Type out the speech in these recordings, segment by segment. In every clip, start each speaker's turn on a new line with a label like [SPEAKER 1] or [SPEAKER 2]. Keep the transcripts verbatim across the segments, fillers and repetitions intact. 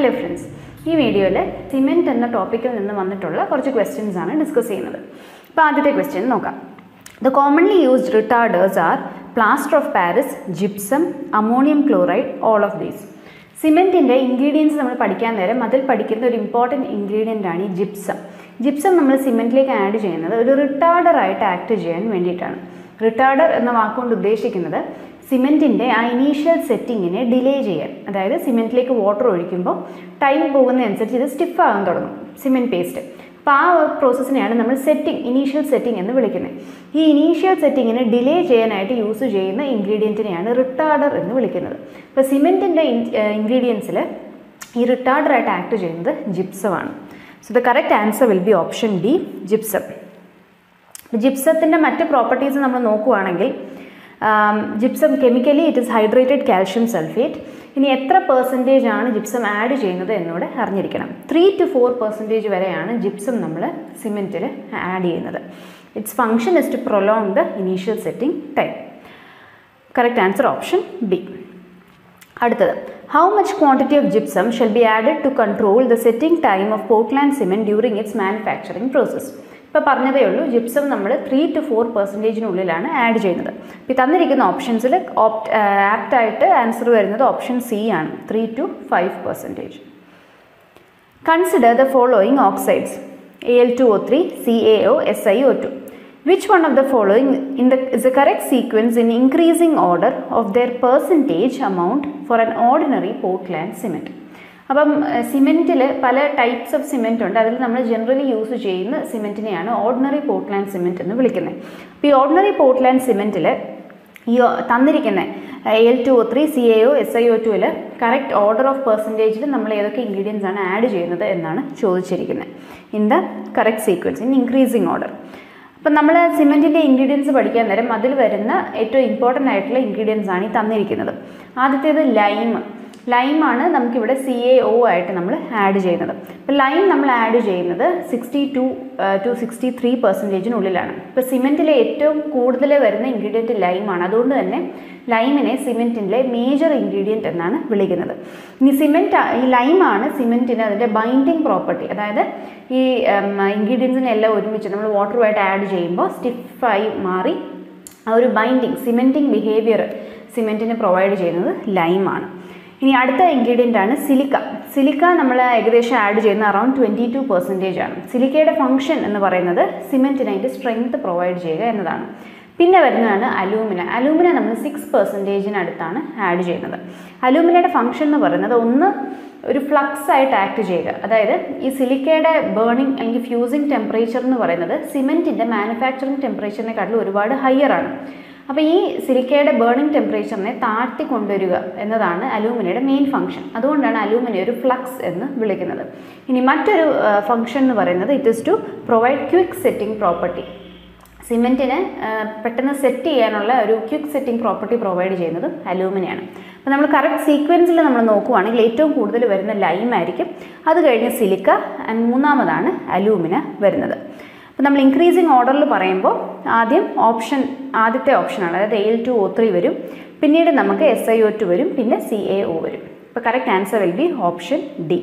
[SPEAKER 1] Hello friends, ഈ വീഡിയോയിൽ cement എന്ന ടോപ്പിക്കിൽ നിന്ന് വന്നിട്ടുള്ള കുറച്ച് ക്വസ്റ്റ്യൻസ് ആണ് ഡിസ്കസ് ചെയ്യുന്നത്. അപ്പോൾ ആദ്യത്തെ ക്വസ്റ്റ്യൻ നോക്കാം. The commonly used retarders are plaster of Paris, gypsum, ammonium chloride, all of these. സിമെൻറ്റിൻ്റെ ഇൻഗ്രീഡിയൻസ് നമ്മൾ പഠിക്കാൻ നേരം അതിൽ പഠിക്കുന്ന ഒരു ഇമ്പോർട്ടൻറ്റ് ഇൻഗ്രീഡിയൻ്റ് ആണ് ഈ ജിപ്സം. ജിപ്സം നമ്മൾ സിമെൻറ്റിലേക്ക് ആഡ് ചെയ്യുന്നത് ഒരു റിട്ടാർഡറായിട്ട് ആക്ട് ചെയ്യാൻ വേണ്ടിയിട്ടാണ്. റിട്ടാർഡർ എന്ന വാക്കുകൊണ്ട് ഉദ്ദേശിക്കുന്നത് സിമെൻറ്റിൻ്റെ ആ ഇനീഷ്യൽ സെറ്റിങ്ങിനെ ഡിലേ ചെയ്യാൻ, അതായത് സിമെൻറ്റിലേക്ക് വാട്ടർ ഒഴിക്കുമ്പോൾ ടൈം പോകുന്നതനുസരിച്ച് ഇത് സ്റ്റിഫാകാൻ തുടങ്ങും സിമെൻറ്റ് പേസ്റ്റ്. അപ്പോൾ ആ പ്രോസസ്സിനെയാണ് നമ്മൾ സെറ്റിംഗ്, ഇനീഷ്യൽ സെറ്റിംഗ് എന്ന് വിളിക്കുന്നത്. ഈ ഇനീഷ്യൽ സെറ്റിങ്ങിനെ ഡിലേ ചെയ്യാനായിട്ട് യൂസ് ചെയ്യുന്ന ഇൻഗ്രീഡിയൻറ്റിനെയാണ് റിട്ടാർഡർ എന്ന് വിളിക്കുന്നത്. അപ്പോൾ സിമെൻറ്റിൻ്റെ ഇൻഗ്രീഡിയൻസിൽ ഈ റിട്ടാർഡറായിട്ട് ആക്ട് ചെയ്യുന്നത് ജിപ്സമാണ്. So the correct answer will be option D, gypsum. ജിപ്സത്തിൻ്റെ മറ്റ് പ്രോപ്പർട്ടീസ് നമ്മൾ നോക്കുകയാണെങ്കിൽ gypsum chemically it is hydrated calcium sulphate. ഇനി എത്ര പെർസെൻറ്റേജ് ആണ് ജിപ്സം ആഡ് ചെയ്യുന്നത് എന്നൂടെ അറിഞ്ഞിരിക്കണം. ത്രീ ടു ഫോർ പെർസെൻറ്റേജ് വരെയാണ് ജിപ്സം നമ്മൾ സിമെൻറ്റിൽ ആഡ് ചെയ്യുന്നത്. Its function is to prolong the initial setting time. Correct answer option B. അടുത്തത്, how much quantity of gypsum shall be added to control the setting time of Portland cement during its manufacturing process. ഇപ്പോൾ പറഞ്ഞതേ ഉള്ളൂ, gypsum നമ്മൾ three to four പെർസെൻറ്റേജിനുള്ളിലാണ് add ചെയ്യുന്നത്. ഇപ്പോൾ തന്നിരിക്കുന്ന ഓപ്ഷൻസിൽ ഓപ്റ്റ് ആപ്റ്റായിട്ട് ആൻസർ വരുന്നത് ഓപ്ഷൻ സി ആണ്, three to five percentage. Consider the following oxides A L two O three, C A O, S I O two. Which one of the following in the, is the correct sequence in increasing order of their percentage amount for an ordinary Portland cement? അപ്പം സിമെൻറ്റിൽ പല types of cement ഉണ്ട്. അതിൽ നമ്മൾ generally use ചെയ്യുന്ന സിമെൻറ്റിനെയാണ് ordinary Portland cement എന്ന് വിളിക്കുന്നത്. അപ്പോൾ ഈ ഓർഡിനറി പോർട്ട്ലാൻഡ് സിമെൻറ്റിൽ ഈ തന്നിരിക്കുന്ന A L two O three, C A O, S I O ടുവിൽ കറക്റ്റ് ഓർഡർ ഓഫ് പെർസെൻറ്റേജിൽ നമ്മൾ ഏതൊക്കെ ഇൻഗ്രീഡിയൻസ് ആണ് ആഡ് ചെയ്യുന്നത് എന്നാണ് ചോദിച്ചിരിക്കുന്നത്. In the correct sequence in increasing order. അപ്പം നമ്മൾ സിമെൻറ്റിൻ്റെ ഇൻഗ്രീഡിയൻസ് പഠിക്കാൻ നേരം അതിൽ വരുന്ന ഏറ്റവും ഇമ്പോർട്ടൻ്റ് ആയിട്ടുള്ള ഇൻഗ്രീഡിയൻസ് ആണ് ഈ തന്നിരിക്കുന്നത്. ആദ്യത്തേത് ലൈം. ലൈമാണ് നമുക്കിവിടെ സി എ ഒ ആയിട്ട് നമ്മൾ ആഡ് ചെയ്യുന്നത്. അപ്പോൾ ലൈം നമ്മൾ ആഡ് ചെയ്യുന്നത് sixty two to sixty three പെർസെൻറ്റേജിനുള്ളിലാണ്. ഇപ്പോൾ സിമെൻറ്റിലെ ഏറ്റവും കൂടുതൽ വരുന്ന ഇൻഗ്രീഡിയൻറ്റ് ലൈമാണ്. അതുകൊണ്ട് തന്നെ ലൈമിനെ സിമെൻറ്റിൻ്റെ മേജർ ഇൻഗ്രീഡിയൻറ്റ് എന്നാണ് വിളിക്കുന്നത്. ഇനി സിമെൻറ്റ് ഈ ലൈമാണ് സിമെൻറ്റിന് അതിൻ്റെ ബൈൻഡിങ് പ്രോപ്പർട്ടി, അതായത് ഈ ഇൻഗ്രീഡിയൻസിനെല്ലാം ഒരുമിച്ച് നമ്മൾ വാട്ടറുമായിട്ട് ആഡ് ചെയ്യുമ്പോൾ സ്റ്റിഫായി മാറി ആ ഒരു ബൈൻഡിങ് സിമെൻറ്റിങ് ബിഹേവിയർ സിമെൻറ്റിന് പ്രൊവൈഡ് ചെയ്യുന്നത് ലൈമാണ്. ഇനി അടുത്ത ഇൻഗ്രീഡിയൻ്റ് ആണ് സിലിക്ക. സിലിക്ക നമ്മൾ ഏകദേശം ആഡ് ചെയ്യുന്ന അറൗണ്ട് ട്വൻറ്റി ടു പെർസെൻറ്റേജ് ആണ്. സിലിക്കയുടെ ഫംഗ്ഷൻ എന്ന് പറയുന്നത് സിമെൻറ്റിന് അതിൻ്റെ സ്ട്രെങ്ത് പ്രൊവൈഡ് ചെയ്യുക എന്നതാണ്. പിന്നെ വരുന്നതാണ് അലൂമിന. അലൂമിന നമ്മൾ സിക്സ് പെർസെൻറ്റേജിനടുത്താണ് ആഡ് ചെയ്യുന്നത്. അലൂമിനയുടെ ഫംഗ്ഷൻ എന്ന് പറയുന്നത് ഒന്ന് ഒരു ഫ്ലക്സ് ആയിട്ട് ആക്ട് ചെയ്യുക, അതായത് ഈ സിലിക്കയുടെ ബേണിംഗ് അല്ലെങ്കിൽ ഫ്യൂസിങ് ടെമ്പറേച്ചർ എന്ന് പറയുന്നത് സിമെൻറ്റിൻ്റെ മാനുഫാക്ചറിങ് ടെമ്പറേച്ചറിനെക്കാട്ടിലും ഒരുപാട് ഹയർ ആണ്. അപ്പോൾ ഈ സിലിക്കയുടെ ബേണിംഗ് ടെമ്പറേച്ചറിനെ താഴ്ത്തി കൊണ്ടുവരിക എന്നതാണ് അലൂമിനയുടെ മെയിൻ ഫംഗ്ഷൻ. അതുകൊണ്ടാണ് അലൂമിനെ ഒരു ഫ്ലക്സ് എന്ന് വിളിക്കുന്നത്. ഇനി മറ്റൊരു ഫംഗ്ഷൻ എന്ന് പറയുന്നത് it is to provide quick setting property. സിമെൻറ്റിന് പെട്ടെന്ന് സെറ്റ് ചെയ്യാനുള്ള ഒരു ക്വിക്ക് സെറ്റിംഗ് പ്രോപ്പർട്ടി പ്രൊവൈഡ് ചെയ്യുന്നത് അലൂമിനയാണ്. അപ്പോൾ നമ്മൾ കറക്റ്റ് സീക്വൻസിൽ നമ്മൾ നോക്കുകയാണെങ്കിൽ ഏറ്റവും കൂടുതൽ വരുന്ന ലൈം ആയിരിക്കും, അത് കഴിഞ്ഞ് സിലിക്ക, ആൻഡ് മൂന്നാമതാണ് അലൂമിന വരുന്നത്. അപ്പോൾ നമ്മൾ ഇൻക്രീസിങ് ഓർഡറിൽ പറയുമ്പോൾ ആദ്യം ഓപ്ഷൻ ആദ്യത്തെ ഓപ്ഷനാണ്, അതായത് A L two O three വരും, പിന്നീട് നമുക്ക് എസ് ഐ ഒ ടു വരും, പിന്നെ സി എ ഒ വരും. അപ്പോൾ correct answer will be option D.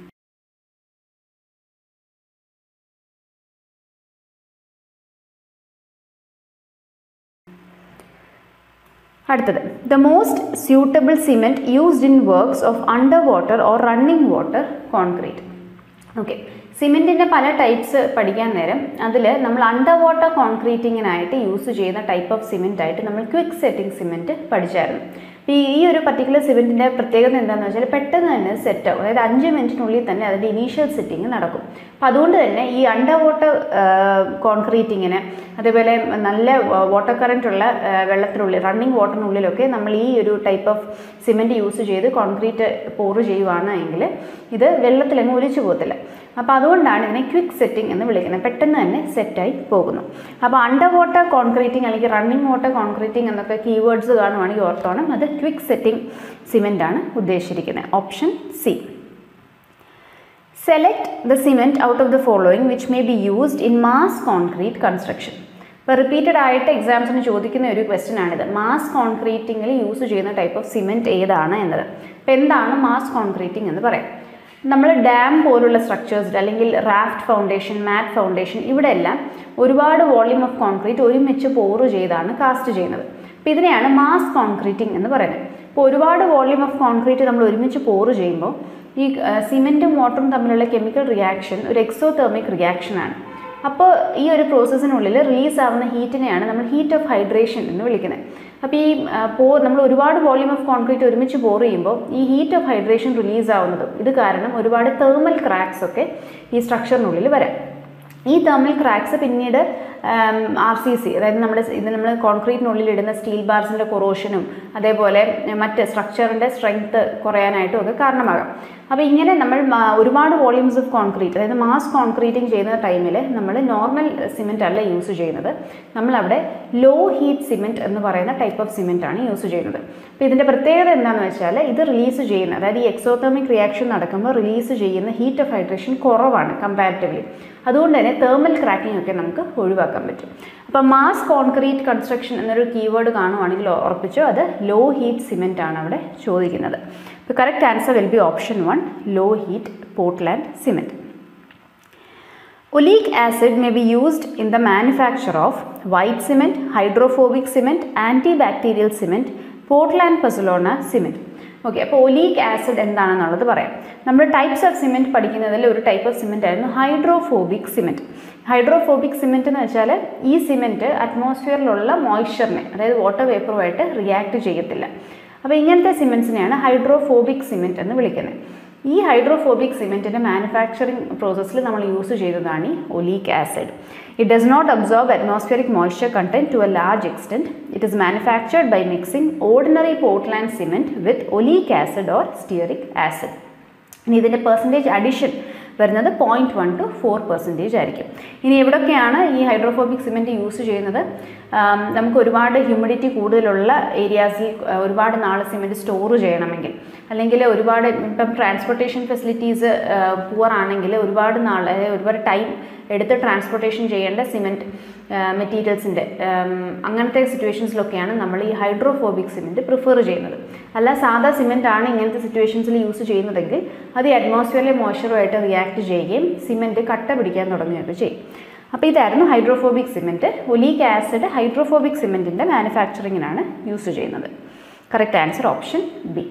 [SPEAKER 1] അടുത്തത്, the most suitable cement used in works of under water or running water concrete. Okay, സിമെൻറ്റിൻ്റെ പല ടൈപ്സ് പഠിക്കാൻ നേരം അതിൽ നമ്മൾ അണ്ടർ വാട്ടർ കോൺക്രീറ്റിങ്ങിനായിട്ട് യൂസ് ചെയ്യുന്ന ടൈപ്പ് ഓഫ് സിമെൻറ്റ് ആയിട്ട് നമ്മൾ ക്വിക്ക് സെറ്റിംഗ് സിമെൻറ്റ് പഠിച്ചായിരുന്നു. ഈ ഈ ഒരു പർട്ടിക്കുലർ സിമെൻറ്റിൻ്റെ പ്രത്യേകത എന്താണെന്ന് വെച്ചാൽ പെട്ടെന്ന് തന്നെ സെറ്റ് ആവും, അതായത് അഞ്ച് മിനിറ്റിനുള്ളിൽ തന്നെ അതിൻ്റെ ഇനീഷ്യൽ സെറ്റിംഗ് നടക്കും. അപ്പോൾ അതുകൊണ്ട് തന്നെ ഈ അണ്ടർ വാട്ടർ കോൺക്രീറ്റിങ്ങിന്, അതേപോലെ നല്ല വാട്ടർ കറൻറ്റുള്ള വെള്ളത്തിനുള്ളിൽ റണ്ണിങ് വാട്ടറിനുള്ളിലൊക്കെ നമ്മൾ ഈ ഒരു ടൈപ്പ് ഓഫ് സിമെൻറ്റ് യൂസ് ചെയ്ത് കോൺക്രീറ്റ് പോറ് ചെയ്യുവാണ് എങ്കിൽ ഇത് വെള്ളത്തിലങ്ങ് ഒലിച്ചു പോകത്തില്ല. അപ്പോൾ അതുകൊണ്ടാണ് ഇതിനെ ക്വിക്ക് സെറ്റിംഗ് എന്ന് വിളിക്കുന്നത്, പെട്ടെന്ന് തന്നെ സെറ്റായി പോകുന്നു. അപ്പോൾ അണ്ടർ വാട്ടർ കോൺക്രീറ്റിംഗ് അല്ലെങ്കിൽ റണ്ണിങ് വാട്ടർ കോൺക്രീറ്റിംഗ് എന്നൊക്കെ കീവേഡ്സ് കാണുവാണെങ്കിൽ ഓർത്തോണം, അത് ക്വിക്ക് സെറ്റിംഗ് സിമെൻ്റ് ആണ് ഉദ്ദേശിച്ചിരിക്കുന്നത്. Option C. Select the cement out of the following which may be used in mass concrete construction. ഇപ്പോൾ റിപ്പീറ്റഡ് ആയിട്ട് എക്സാംസിന് ചോദിക്കുന്ന ഒരു ക്വസ്റ്റ്യൻ ആണിത്. മാസ് കോൺക്രീറ്റിങ്ങിൽ യൂസ് ചെയ്യുന്ന ടൈപ്പ് ഓഫ് സിമെൻറ്റ് ഏതാണ് എന്നത്. അപ്പോൾ എന്താണ് മാസ് കോൺക്രീറ്റിംഗ് എന്ന് പറയാം. നമ്മൾ ഡാം പോലുള്ള സ്ട്രക്ചേഴ്സ് അല്ലെങ്കിൽ റാഫ്റ്റ് ഫൗണ്ടേഷൻ, മാറ്റ് ഫൗണ്ടേഷൻ, ഇവിടെ എല്ലാം ഒരുപാട് വോളിയം ഓഫ് കോൺക്രീറ്റ് ഒരുമിച്ച് പോറ് ചെയ്താണ് കാസ്റ്റ് ചെയ്യുന്നത്. അപ്പോൾ ഇതിനെയാണ് മാസ് കോൺക്രീറ്റിംഗ് എന്ന് പറയുന്നത്. ഇപ്പോൾ ഒരുപാട് വോളിയം ഓഫ് കോൺക്രീറ്റ് നമ്മൾ ഒരുമിച്ച് പോറ് ചെയ്യുമ്പോൾ ഈ സിമെൻറ്റും വാട്ടറും തമ്മിലുള്ള കെമിക്കൽ റിയാക്ഷൻ ഒരു എക്സോതെർമിക് റിയാക്ഷനാണ്. അപ്പോൾ ഈ ഒരു പ്രോസസ്സിനുള്ളിൽ റിലീസ് ആവുന്ന ഹീറ്റിനെയാണ് നമ്മൾ ഹീറ്റ് ഓഫ് ഹൈഡ്രേഷൻ എന്ന് വിളിക്കുന്നത്. അപ്പോൾ ഈ പോ നമ്മൾ ഒരുപാട് വോളിയം ഓഫ് കോൺക്രീറ്റ് ഒരുമിച്ച് പോർ ചെയ്യുമ്പോൾ ഈ ഹീറ്റ് ഓഫ് ഹൈഡ്രേഷൻ റിലീസ് ആവുന്നതും ഇത് കാരണം ഒരുപാട് തെർമൽ ക്രാക്സ് ഒക്കെ ഈ സ്ട്രക്ചറിനുള്ളിൽ വരാം. ഈ തെർമൽ ക്രാക്സ് പിന്നീട് ആർ സി സി, അതായത് നമ്മുടെ ഇത് നമ്മൾ കോൺക്രീറ്റിനുള്ളിൽ ഇടുന്ന സ്റ്റീൽ ബാർസിൻ്റെ കൊറോഷനും അതേപോലെ മറ്റ് സ്ട്രക്ചറിൻ്റെ സ്ട്രെങ്ത് കുറയാനായിട്ടും ഒക്കെ കാരണമാകാം. അപ്പോൾ ഇങ്ങനെ നമ്മൾ ഒരുപാട് വോളിയൂംസ് ഓഫ് കോൺക്രീറ്റ്, അതായത് മാസ് കോൺക്രീറ്റിംഗ് ചെയ്യുന്ന ടൈമിൽ നമ്മൾ നോർമൽ സിമെൻറ്റ് അല്ല യൂസ് ചെയ്യുന്നത്. നമ്മളവിടെ ലോ ഹീറ്റ് സിമെൻറ്റ് എന്ന് പറയുന്ന ടൈപ്പ് ഓഫ് സിമെൻറ്റ് ആണ് യൂസ് ചെയ്യുന്നത്. അപ്പോൾ ഇതിൻ്റെ പ്രത്യേകത എന്താണെന്ന് വെച്ചാൽ ഇത് റിലീസ് ചെയ്യുന്ന, അതായത് ഈ എക്സോതെർമിക് റിയാക്ഷൻ നടക്കുമ്പോൾ റിലീസ് ചെയ്യുന്ന ഹീറ്റ് ഓഫ് ഹൈഡ്രേഷൻ കുറവാണ് കമ്പാരിറ്റീവ്ലി. അതുകൊണ്ട് തന്നെ തെർമൽ ക്രാക്കിംഗ് ഒക്കെ നമുക്ക് ഒഴിവാക്കാൻ പറ്റും. അപ്പോൾ മാസ് കോൺക്രീറ്റ് കൺസ്ട്രക്ഷൻ എന്നൊരു കീവേഡ് കാണുവാണെങ്കിൽ ഉറപ്പിച്ചോ അത് ലോ ഹീറ്റ് സിമെൻറ്റ് ആണ് അവിടെ ചോദിക്കുന്നത്. അപ്പോൾ correct answer will be option one, low heat Portland cement. Oleic acid may be used in the manufacture of white cement, hydrophobic cement, antibacterial cement, Portland pozzolana cement. ഓക്കെ, അപ്പോൾ oleic acid എന്താണെന്നുള്ളത് പറയാം. നമ്മൾ types of cement പഠിക്കുന്നതിൽ ഒരു type of cement ആയിരുന്നു hydrophobic cement. Hydrophobic cement എന്ന് വെച്ചാൽ ഈ സിമെൻറ്റ് അറ്റ്മോസ്ഫിയറിലുള്ള മോയ്സ്ചറിനെ, അതായത് വാട്ടർ വേപ്പറുമായിട്ട് റിയാക്ട് ചെയ്യത്തില്ല. അപ്പോൾ ഇങ്ങനത്തെ സിമെൻറ്റ്സിനെയാണ് ഹൈഡ്രോഫോബിക് സിമെൻറ്റ് എന്ന് വിളിക്കുന്നത്. ഈ ഹൈഡ്രോഫോബിക് സിമെൻറ്റിൻ്റെ മാനുഫാക്ചറിങ് പ്രോസസ്സിൽ നമ്മൾ യൂസ് ചെയ്തതാണ് ഈ oleic acid. It does not absorb atmospheric moisture content to a large extent. It is manufactured by mixing ordinary Portland cement with oleic acid or stearic acid. ഇനി ഇതിൻ്റെ percentage addition വരുന്നത് point one to four percentage ആയിരിക്കും. ഇനി എവിടെയൊക്കെയാണ് ഈ hydrophobic cement use ചെയ്യുന്നത്? നമുക്ക് ഒരുപാട് ഹ്യൂമിഡിറ്റി കൂടുതലുള്ള ഏരിയാസിൽ ഒരുപാട് നാൾ സിമെൻറ്റ് സ്റ്റോർ ചെയ്യണമെങ്കിൽ, അല്ലെങ്കിൽ ഒരുപാട് ഇപ്പം ട്രാൻസ്പോർട്ടേഷൻ ഫെസിലിറ്റീസ് പുവർ ആണെങ്കിൽ ഒരുപാട് നാൾ, അതായത് ഒരുപാട് ടൈം എടുത്ത് ട്രാൻസ്പോർട്ടേഷൻ ചെയ്യേണ്ട സിമെൻറ്റ് മെറ്റീരിയൽസിൻ്റെ അങ്ങനത്തെ സിറ്റുവേഷൻസിലൊക്കെയാണ് നമ്മൾ ഈ ഹൈഡ്രോഫോബിക് സിമെൻറ്റ് പ്രിഫർ ചെയ്യുന്നത്. അല്ല സാധാ സിമെൻ്റ് ആണ് ഇങ്ങനത്തെ സിറ്റുവേഷൻസിൽ യൂസ് ചെയ്യുന്നതെങ്കിൽ അത് ഈ അറ്റ്മോസ്ഫിയറിലെ മോയ്സ്ചറുമായിട്ട് റിയാക്ട് ചെയ്യുകയും സിമെൻറ്റ് കട്ട പിടിക്കാൻ തുടങ്ങുകയൊക്കെ ചെയ്യും. അപ്പോൾ ഇതായിരുന്നു hydrophobic cement. Oleic acid hydrophobic സിമെൻറ്റിൻ്റെ മാനുഫാക്ചറിങ്ങിനാണ് യൂസ് ചെയ്യുന്നത്. Correct answer option B.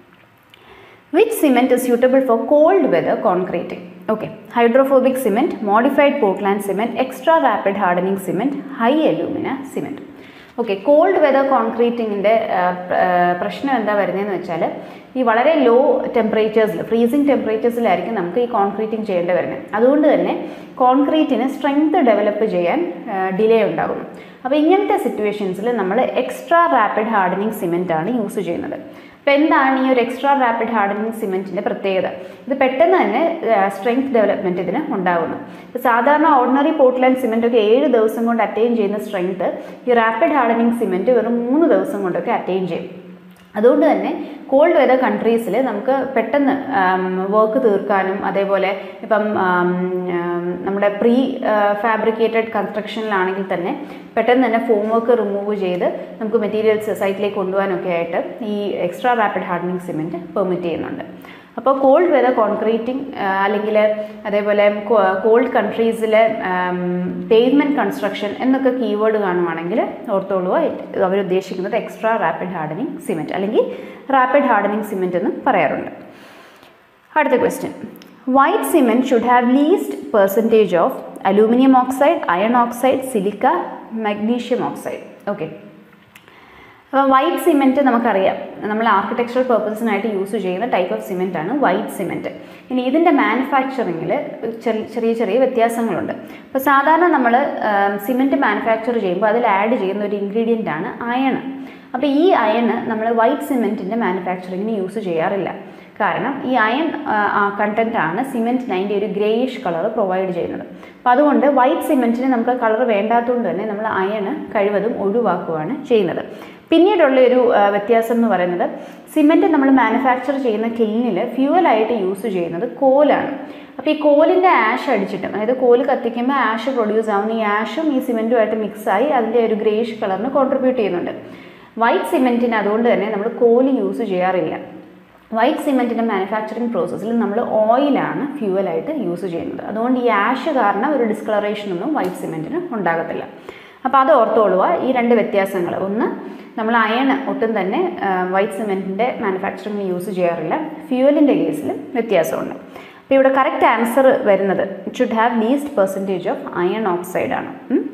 [SPEAKER 1] Which cement is suitable for cold weather concreting? Okay, hydrophobic cement, modified Portland cement, extra rapid hardening cement, high alumina cement. ഓക്കെ, cold weather കോൺക്രീറ്റിങ്ങിൻ്റെ പ്രശ്നം എന്താ വരുന്നതെന്ന് വെച്ചാൽ ഈ വളരെ ലോ ടെമ്പറേച്ചേഴ്സിൽ, ഫ്രീസിങ് ടെമ്പറേച്ചേഴ്സിലായിരിക്കും നമുക്ക് ഈ കോൺക്രീറ്റിംഗ് ചെയ്യേണ്ടി വരുന്നത്. അതുകൊണ്ട് തന്നെ കോൺക്രീറ്റിന് സ്ട്രെങ്ത് ഡെവലപ്പ് ചെയ്യാൻ ഡിലേ ഉണ്ടാകുന്നു. അപ്പോൾ ഇങ്ങനത്തെ സിറ്റുവേഷൻസിൽ നമ്മൾ എക്സ്ട്രാ റാപ്പിഡ് ഹാർഡനിങ് സിമെൻ്റ് ആണ് യൂസ് ചെയ്യുന്നത്. അപ്പോൾ എന്താണ് ഈ ഒരു എക്സ്ട്രാ റാപ്പിഡ് ഹാർഡനിങ് സിമെൻറ്റിൻ്റെ പ്രത്യേകത? ഇത് പെട്ടെന്ന് തന്നെ സ്ട്രെങ്ത് ഡെവലപ്മെൻറ്റ് ഇതിന് ഉണ്ടാകുന്നു. ഇപ്പോൾ സാധാരണ ഓർഡിനറി പോർട്ട്ലാൻഡ് സിമെൻ്റ് ഒക്കെ ഏഴ് ദിവസം കൊണ്ട് അറ്റൈൻ ചെയ്യുന്ന സ്ട്രെങ്ത് ഈ റാപ്പിഡ് ഹാർഡനിങ് സിമെൻറ്റ് വെറും മൂന്ന് ദിവസം കൊണ്ടൊക്കെ അറ്റൈൻ ചെയ്യും. അതുകൊണ്ട് തന്നെ കോൾഡ് വെതർ കൺട്രീസിൽ നമുക്ക് പെട്ടെന്ന് വർക്ക് തീർക്കാനും, അതേപോലെ ഇപ്പം നമ്മുടെ പ്രീ ഫാബ്രിക്കേറ്റഡ് കൺസ്ട്രക്ഷനിലാണെങ്കിൽ തന്നെ പെട്ടെന്ന് തന്നെ ഫോം വർക്ക് റിമൂവ് ചെയ്ത് നമുക്ക് മെറ്റീരിയൽസ് സൈറ്റിലേക്ക് കൊണ്ടുപോകാനൊക്കെ ആയിട്ട് ഈ extra rapid hardening cement permit ചെയ്യുന്നുണ്ട്. അപ്പോൾ കോൾഡ് വെതർ കോൺക്രീറ്റിംഗ് അല്ലെങ്കിൽ അതേപോലെ കോൾഡ് കൺട്രീസിലെ പേവ്മെൻറ്റ് കൺസ്ട്രക്ഷൻ എന്നൊക്കെ കീവേഡ് കാണുവാണെങ്കിൽ ഓർത്തോളുക, അവരുദ്ദേശിക്കുന്നത് എക്സ്ട്രാ റാപ്പിഡ് ഹാർഡനിങ് സിമെൻറ്റ് അല്ലെങ്കിൽ റാപ്പിഡ് ഹാർഡനിങ് സിമെൻറ്റ് എന്ന് പറയാറുണ്ട്. അടുത്ത question, white cement should have least percentage of aluminium oxide, iron oxide, silica, magnesium oxide. Okay, അപ്പോൾ വൈറ്റ് സിമെൻറ്റ് നമുക്കറിയാം, നമ്മൾ ആർക്കിടെക്ചറൽ പർപ്പസിനായിട്ട് യൂസ് ചെയ്യുന്ന ടൈപ്പ് ഓഫ് സിമെൻ്റ് ആണ് വൈറ്റ് സിമെൻറ്റ്. ഇനി ഇതിൻ്റെ മാനുഫാക്ചറിങ്ങിൽ ചെറിയ ചെറിയ വ്യത്യാസങ്ങളുണ്ട്. അപ്പോൾ സാധാരണ നമ്മൾ സിമെൻറ്റ് മാനുഫാക്ചർ ചെയ്യുമ്പോൾ അതിൽ ആഡ് ചെയ്യുന്ന ഒരു ഇൻഗ്രീഡിയൻ്റ് ആണ് അയൺ. അപ്പോൾ ഈ അയൺ നമ്മൾ വൈറ്റ് സിമെൻറ്റിൻ്റെ മാനുഫാക്ചറിങ്ങിന് യൂസ് ചെയ്യാറില്ല. കാരണം ഈ അയൺ കണ്ടൻറ്റാണ് സിമെൻറ്റിന് അതിൻ്റെ ഒരു ഗ്രേയിഷ് കളർ പ്രൊവൈഡ് ചെയ്യുന്നത്. അപ്പോൾ അതുകൊണ്ട് വൈറ്റ് സിമെൻറ്റിന് നമുക്ക് കളർ വേണ്ടാത്തതുകൊണ്ട് തന്നെ നമ്മൾ അയൺ കഴിവതും ഒഴിവാക്കുകയാണ് ചെയ്യുന്നത്. പിന്നീടുള്ള ഒരു വ്യത്യാസം എന്ന് പറയുന്നത്, സിമെൻറ്റ് നമ്മൾ മാനുഫാക്ചർ ചെയ്യുന്ന കില്ലിനിൽ ഫ്യൂവലായിട്ട് യൂസ് ചെയ്യുന്നത് കോലാണ്. അപ്പോൾ ഈ കോലിൻ്റെ ആഷ് അടിച്ചിട്ടും, അതായത് കോല് കത്തിക്കുമ്പോൾ ആഷ് പ്രൊഡ്യൂസ് ആവുന്ന ഈ ആഷും ഈ സിമെൻറ്റുമായിട്ട് മിക്സായി അതിൻ്റെ ഒരു ഗ്രേയിഷ് കളറിന് കോൺട്രിബ്യൂട്ട് ചെയ്യുന്നുണ്ട്. വൈറ്റ് സിമെൻറ്റിന് അതുകൊണ്ട് തന്നെ നമ്മൾ കോല് യൂസ് ചെയ്യാറില്ല. വൈറ്റ് സിമെൻറ്റിൻ്റെ മാനുഫാക്ചറിങ് പ്രോസസ്സിൽ നമ്മൾ ഓയിലാണ് ഫ്യൂവലായിട്ട് യൂസ് ചെയ്യുന്നത്. അതുകൊണ്ട് ഈ ആഷ് കാരണം ഒരു ഡിസ്കളറേഷനൊന്നും വൈറ്റ് സിമെൻറ്റിന് ഉണ്ടാകത്തില്ല. അപ്പോൾ അത് ഓർത്തോളുക, ഈ രണ്ട് വ്യത്യാസങ്ങൾ. ഒന്ന്, നമ്മൾ അയൺ ഒട്ടും തന്നെ വൈറ്റ് സിമെൻറ്റിൻ്റെ മാനുഫാക്ചറിങ്ങിന് യൂസ് ചെയ്യാറില്ല. ഫ്യൂവലിൻ്റെ കേസിലും വ്യത്യാസമുണ്ട്. അപ്പോൾ ഇവിടെ കറക്റ്റ് ആൻസർ വരുന്നത് it should have least percentage of iron oxide ആണ്.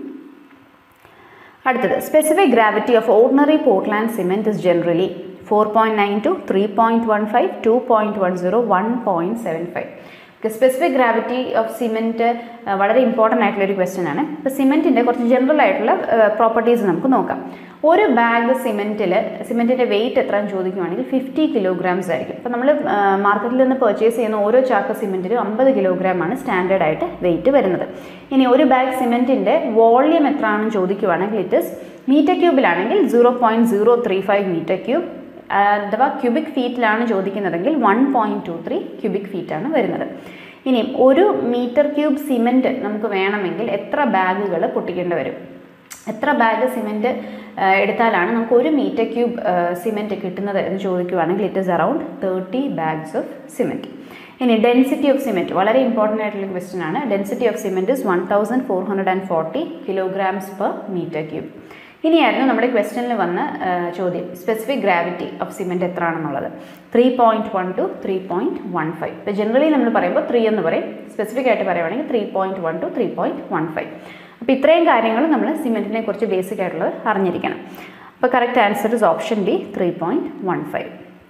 [SPEAKER 1] അടുത്തത്, specific gravity of ordinary Portland cement is generally four point nine two, three point one five, two point one zero, one point seven five. Specific gravity of cement വളരെ important ആയിട്ടുള്ളൊരു question ആണ്. ഇപ്പോൾ സിമെൻറ്റിൻ്റെ കുറച്ച് general ആയിട്ടുള്ള properties നമുക്ക് നോക്കാം. ഒരു bag സിമെൻറ്റിൽ സിമെൻറ്റിൻ്റെ wait എത്രയെന്ന് ചോദിക്കുകയാണെങ്കിൽ ഫിഫ്റ്റി കിലോഗ്രാംസ് ആയിരിക്കും. ഇപ്പോൾ നമ്മൾ മാർക്കറ്റിൽ നിന്ന് പർച്ചേസ് ചെയ്യുന്ന ഓരോ ചാക്ക് സിമെൻറ്റിനും അമ്പത് കിലോഗ്രാമാണ് സ്റ്റാൻഡേർഡ് ആയിട്ട് വെയിറ്റ് വരുന്നത്. ഇനി ഒരു ബാഗ് സിമെൻറ്റിൻ്റെ വോള്യം എത്രയാണെന്ന് ചോദിക്കുകയാണെങ്കിൽ ഇറ്റ് ഇസ് മീറ്റർ ക്യൂബിലാണെങ്കിൽ zero point zero three five metre cube, അഥവാ ക്യൂബിക് ഫീറ്റിലാണ് ചോദിക്കുന്നതെങ്കിൽ one point two three cubic ഫീറ്റാണ് വരുന്നത്. ഇനി ഒരു മീറ്റർ ക്യൂബ് സിമെൻറ്റ് നമുക്ക് വേണമെങ്കിൽ എത്ര ബാഗുകൾ പൊട്ടിക്കേണ്ടി വരും? എത്ര ബാഗ് സിമെൻറ്റ് എടുത്താലാണ് നമുക്ക് ഒരു മീറ്റർ ക്യൂബ് സിമെൻറ്റ് കിട്ടുന്നത് എന്ന് ചോദിക്കുകയാണെങ്കിൽ it is around thirty bags of cement. ഇനി ഡെൻസിറ്റി ഓഫ് സിമെൻറ്റ് വളരെ ഇമ്പോർട്ടൻ്റ് ആയിട്ടുള്ള ക്വസ്റ്റ്യൻ ആണ്. Density of cement is one thousand four hundred and forty kilograms per metre cube. ഇനിയായിരുന്നു നമ്മുടെ ക്വസ്റ്റ്യനിൽ വന്ന ചോദ്യം, സ്പെസിഫിക് ഗ്രാവിറ്റി ഓഫ് സിമെൻറ്റ് എത്രയാണെന്നുള്ളത്. Three point one two three point one five. ഇപ്പോൾ ജനറലി നമ്മൾ പറയുമ്പോൾ ത്രീ എന്ന് പറയും, സ്പെസിഫിക് ആയിട്ട് പറയുവാണെങ്കിൽ three point one two three point one five. അപ്പോൾ ഇത്രയും കാര്യങ്ങൾ നമ്മൾ സിമെൻറ്റിനെ കുറിച്ച് ബേസിക് ആയിട്ടുള്ളത് അറിഞ്ഞിരിക്കണം. അപ്പോൾ correct answer is option B, three point one five.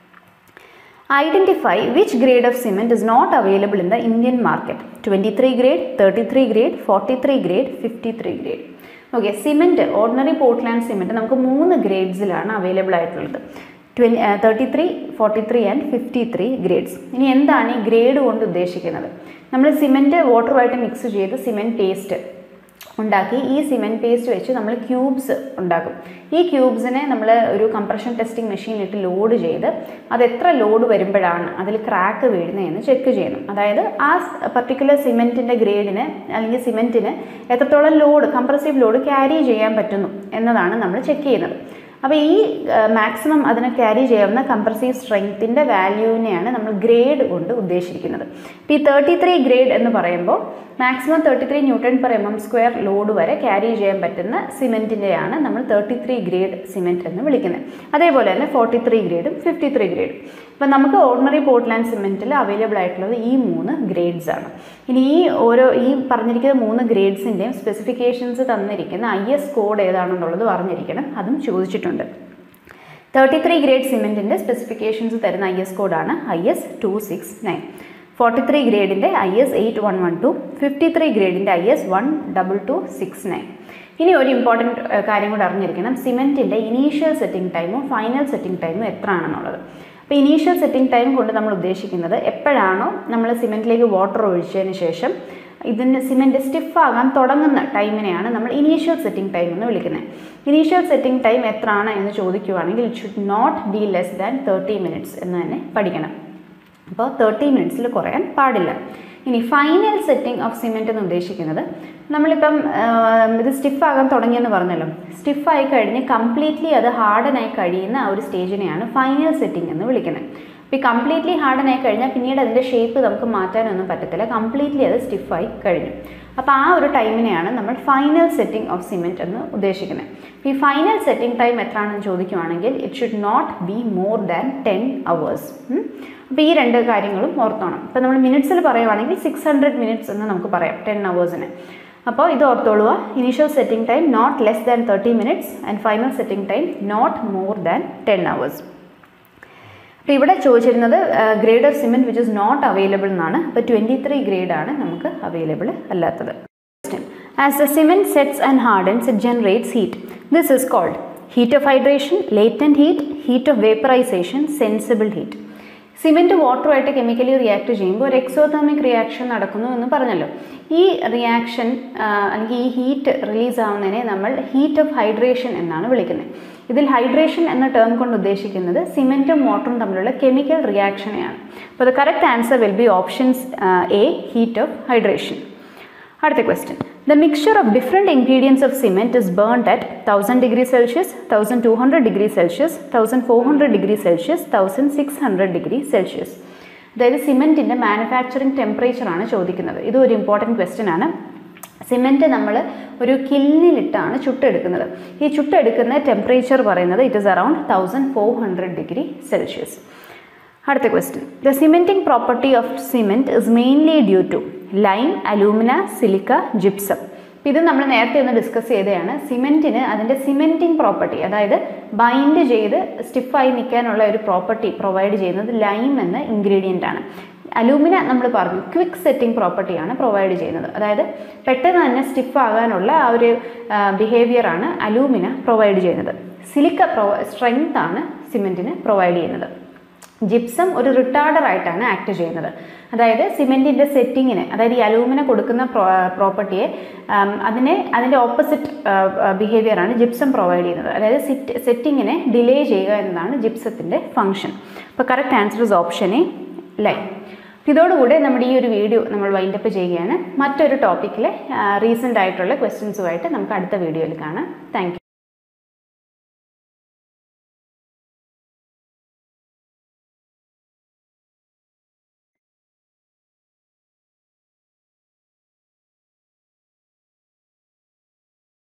[SPEAKER 1] Identify which grade of cement is not available in the Indian market. twenty-three grade, thirty-three grade, forty-three grade, fifty-three grade. ഓക്കെ, cement ordinary Portland cement നമുക്ക് മൂന്ന് ഗ്രേഡ്സിലാണ് available ആയിട്ടുള്ളത്. Twenty thirty three, forty three and fifty three grades. ഇനി എന്താണ് ഈ grade കൊണ്ട് ഉദ്ദേശിക്കുന്നത്? നമ്മൾ സിമെൻറ്റ് വാട്ടറുമായിട്ട് മിക്സ് ചെയ്ത് സിമെൻറ്റ് പേസ്റ്റ് ഉണ്ടാക്കി ഈ സിമെൻറ്റ് പേസ്റ്റ് വെച്ച് നമ്മൾ ക്യൂബ്സ് ഉണ്ടാക്കും. ഈ ക്യൂബ്സിനെ നമ്മൾ ഒരു കംപ്രഷൻ ടെസ്റ്റിംഗ് മെഷീനിലിട്ട് ലോഡ് ചെയ്ത് അത് എത്ര ലോഡ് വരുമ്പോഴാണ് അതിൽ ക്രാക്ക് വീഴുന്നതെന്ന് ചെക്ക് ചെയ്യണം. അതായത് ആ പർട്ടിക്കുലർ സിമെൻറ്റിൻ്റെ ഗ്രേഡിന് അല്ലെങ്കിൽ സിമെൻറ്റിന് എത്രത്തോളം ലോഡ്, കംപ്രസീവ് ലോഡ് ക്യാരി ചെയ്യാൻ പറ്റുന്നു എന്നതാണ് നമ്മൾ ചെക്ക് ചെയ്യുന്നത്. അപ്പോൾ ഈ മാക്സിമം അതിനെ ക്യാരി ചെയ്യാവുന്ന കംപ്രസീവ് സ്ട്രെങ്ത്തിൻ്റെ വാല്യൂവിനെയാണ് നമ്മൾ ഗ്രേഡ് കൊണ്ട് ഉദ്ദേശിക്കുന്നത്. ഇപ്പോൾ ഈ തേർട്ടി ത്രീ ഗ്രേഡ് എന്ന് പറയുമ്പോൾ maximum thirty three newton per M M square load വരെ ക്യാരി ചെയ്യാൻ പറ്റുന്ന സിമെൻറ്റിൻ്റെയാണ് നമ്മൾ തേർട്ടി ത്രീ ഗ്രേഡ് സിമെൻറ്റ് എന്ന് വിളിക്കുന്നത്. അതേപോലെ തന്നെ ഫോർട്ടി ത്രീ ഗ്രേഡും ഫിഫ്റ്റി ത്രീ ഗ്രേഡും. അപ്പോൾ നമുക്ക് ഓർഡിനറി പോർട്ട്ലാൻഡ് സിമെൻറ്റിൽ അവൈലബിൾ ആയിട്ടുള്ളത് ഈ മൂന്ന് ഗ്രേഡ്സ് ആണ്. ഇനി ഈ ഓരോ ഈ പറഞ്ഞിരിക്കുന്ന മൂന്ന് ഗ്രേഡ്സിൻ്റെയും സ്പെസിഫിക്കേഷൻസ് തന്നിരിക്കുന്ന ഐ എസ് കോഡ് ഏതാണെന്നുള്ളത് പറഞ്ഞിരിക്കണം, അതും ചോദിച്ചിട്ടുണ്ട്. തേർട്ടി ത്രീ ഗ്രേഡ് സിമെൻറ്റിൻ്റെ സ്പെസിഫിക്കേഷൻസ് തരുന്ന ഐ എസ് കോഡാണ് I S two six nine. Forty three ഗ്രേഡിൻ്റെ I S eight one one two, fifty three ഗ്രേഡിൻ്റെ I S one double two six nine. ഇനി ഒരു ഇമ്പോർട്ടൻറ്റ് കാര്യം കൂടെ അറിഞ്ഞിരിക്കണം, സിമെൻറ്റിൻ്റെ ഇനീഷ്യൽ സെറ്റിംഗ് ടൈമും ഫൈനൽ സെറ്റിംഗ് ടൈമും എത്ര ആണെന്നുള്ളത്. അപ്പോൾ ഇനീഷ്യൽ സെറ്റിംഗ് ടൈം കൊണ്ട് നമ്മൾ ഉദ്ദേശിക്കുന്നത് എപ്പോഴാണോ നമ്മൾ സിമെൻറ്റിലേക്ക് വാട്ടർ ഒഴിച്ചതിന് ശേഷം ഇതിന് സിമെൻറ്റ് സ്റ്റിഫാകാൻ തുടങ്ങുന്ന ടൈമിനെയാണ് നമ്മൾ ഇനീഷ്യൽ സെറ്റിംഗ് ടൈം എന്ന് വിളിക്കുന്നത്. ഇനീഷ്യൽ സെറ്റിംഗ് ടൈം എത്രയാണ് എന്ന് ചോദിക്കുകയാണെങ്കിൽ it should not be less than thirty minutes എന്ന് തന്നെ പഠിക്കണം. അപ്പോൾ തേർട്ടി മിനിറ്റ്സിൽ കുറയാൻ പാടില്ല. ഇനി ഫൈനൽ സെറ്റിംഗ് ഓഫ് സിമെൻറ്റ് എന്ന് ഉദ്ദേശിക്കുന്നത് നമ്മളിപ്പം ഇത് സ്റ്റിഫാകാൻ തുടങ്ങിയെന്ന് പറഞ്ഞല്ലോ, സ്റ്റിഫായി കഴിഞ്ഞ് കംപ്ലീറ്റ്ലി അത് ഹാർഡനായി കഴിയുന്ന ആ ഒരു സ്റ്റേജിനെയാണ് ഫൈനൽ സെറ്റിംഗ് എന്ന് വിളിക്കുന്നത്. അപ്പോൾ ഈ കംപ്ലീറ്റ്ലി ഹാർഡനായി കഴിഞ്ഞാൽ പിന്നീട് അതിൻ്റെ ഷേപ്പ് നമുക്ക് മാറ്റാനൊന്നും പറ്റത്തില്ല, കംപ്ലീറ്റ്ലി അത് സ്റ്റിഫായി കഴിഞ്ഞു. അപ്പോൾ ആ ഒരു ടൈമിനെയാണ് നമ്മൾ ഫൈനൽ സെറ്റിംഗ് ഓഫ് സിമെൻറ്റ് എന്ന് ഉദ്ദേശിക്കുന്നത്. ഈ ഫൈനൽ സെറ്റിംഗ് ടൈം എത്രയാണെന്ന് ചോദിക്കുകയാണെങ്കിൽ it should not be more than ten hours. അപ്പോൾ ഈ രണ്ട് കാര്യങ്ങളും ഓർത്തോണം. ഇപ്പോൾ നമ്മൾ മിനിറ്റ്സിൽ പറയുവാണെങ്കിൽ സിക്സ് ഹൺഡ്രഡ് മിനിറ്റ്സ് എന്ന് നമുക്ക് പറയാം ടെൻ അവേഴ്സിന്. അപ്പോൾ ഇത് ഓർത്തോളുക, initial setting time not less than thirty minutes and final setting time not more than ten hours. അപ്പോൾ ഇവിടെ ചോദിച്ചിരുന്നത് grade of cement which is not available എന്നാണ്. അപ്പോൾ ട്വൻറ്റി ത്രീ ഗ്രേഡാണ് നമുക്ക് അവൈലബിൾ അല്ലാത്തത്. As the cement sets and hardens it generates heat. This is cold heat of hydration, latent heat, heat of vaporisation, sensible heat. Cement വാട്ടറുമായിട്ട് chemically react ചെയ്യുമ്പോൾ ഒരു exothermic reaction നടക്കുന്നു എന്ന് പറഞ്ഞല്ലോ. ഈ റിയാക്ഷൻ അല്ലെങ്കിൽ ഈ ഹീറ്റ് റിലീസ് ആവുന്നതിനെ നമ്മൾ ഹീറ്റ് ഓഫ് ഹൈഡ്രേഷൻ എന്നാണ് വിളിക്കുന്നത്. ഇതിൽ ഹൈഡ്രേഷൻ എന്ന ടേം കൊണ്ട് ഉദ്ദേശിക്കുന്നത് സിമെൻറ്റും വാട്ടറും തമ്മിലുള്ള കെമിക്കൽ റിയാക്ഷനെയാണ്. അപ്പോൾ the correct answer will be options A, heat of hydration. അടുത്ത question. The mixture of different ingredients of cement is burned at thousand degree Celsius, thousand two hundred degree Celsius, thousand four hundred degree Celsius, thousand six hundred degree Celsius. അതായത് സിമെൻറ്റിൻ്റെ manufacturing ടെമ്പറേച്ചറാണ് ചോദിക്കുന്നത്. ഇതും ഒരു important question ആണ്. Cement നമ്മൾ ഒരു കില്ലിലിട്ടാണ് ചുട്ടെടുക്കുന്നത്. ഈ ചുട്ടെടുക്കുന്ന ടെമ്പറേച്ചർ പറയുന്നത് it is around thousand four hundred degree Celsius. അടുത്ത question. The cementing property of cement is mainly due to lime, alumina, silica, gypsum. ഇത് നമ്മൾ നേരത്തെ ഒന്ന് ഡിസ്കസ് ചെയ്തതാണ്. സിമെൻറ്റിന് അതിൻ്റെ സിമെൻറ്റിംഗ് പ്രോപ്പർട്ടി, അതായത് ബൈൻഡ് ചെയ്ത് സ്റ്റിഫായി നിൽക്കാനുള്ള ഒരു പ്രോപ്പർട്ടി പ്രൊവൈഡ് ചെയ്യുന്നത് ലൈം എന്ന ഇൻഗ്രീഡിയൻ്റ് ആണ്. അലൂമിന നമ്മൾ പറഞ്ഞു ക്വിക്ക് സെറ്റിംഗ് പ്രോപ്പർട്ടിയാണ് പ്രൊവൈഡ് ചെയ്യുന്നത്. അതായത് പെട്ടെന്ന് തന്നെ സ്റ്റിഫ് ആകാനുള്ള ആ ഒരു ബിഹേവിയറാണ് അലൂമിന പ്രൊവൈഡ് ചെയ്യുന്നത്. സിലിക്ക പ്രൊ സ്ട്രെങ്ത് ആണ് സിമെൻറ്റിന് പ്രൊവൈഡ് ചെയ്യുന്നത്. ജിപ്സം ഒരു റിട്ടാർഡർ ആയിട്ടാണ് ആക്ട് ചെയ്യുന്നത്. അതായത് സിമെൻറ്റിൻ്റെ സെറ്റിങ്ങിന്, അതായത് ഈ അലൂമിന കൊടുക്കുന്ന പ്രോ പ്രോപ്പർട്ടിയെ അതിനെ അതിൻ്റെ ഓപ്പോസിറ്റ് ബിഹേവിയറാണ് ജിപ്സം പ്രൊവൈഡ് ചെയ്യുന്നത്. അതായത് സെറ്റ് സെറ്റിങ്ങിനെ ഡിലേ ചെയ്യുക എന്നതാണ് ജിപ്സത്തിൻ്റെ ഫംഗ്ഷൻ. അപ്പോൾ correct answer is option A, lime. ഇതോടുകൂടെ നമ്മുടെ ഈ ഒരു വീഡിയോ നമ്മൾ വൈൻഡപ്പ് ചെയ്യുകയാണ്. മറ്റൊരു ടോപ്പിക്കിലെ റീസെൻ്റ് ആയിട്ടുള്ള ക്വസ്റ്റ്യൻസുമായിട്ട് നമുക്ക് അടുത്ത വീഡിയോയിൽ കാണാം. Thank U.